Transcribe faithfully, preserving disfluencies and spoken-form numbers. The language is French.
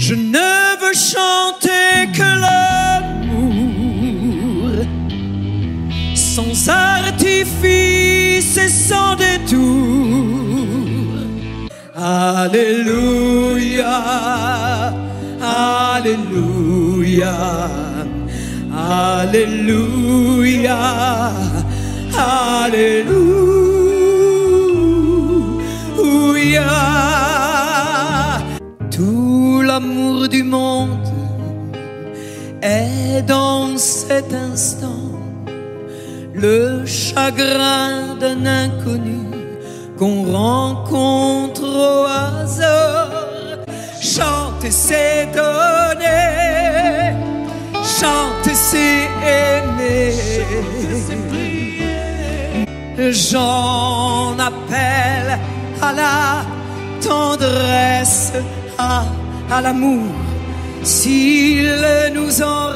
Je ne veux chanter que l'amour, sans artifice et sans détour. Alléluia, Alléluia, Alléluia, Alléluia. Tout l'amour du monde est dans cet instant le chagrin d'un inconnu qu'on rencontre au hasard. Chanter c'est donner, chanter c'est aimer, j'en appelle à la tendresse, à, à l'amour, s'il nous en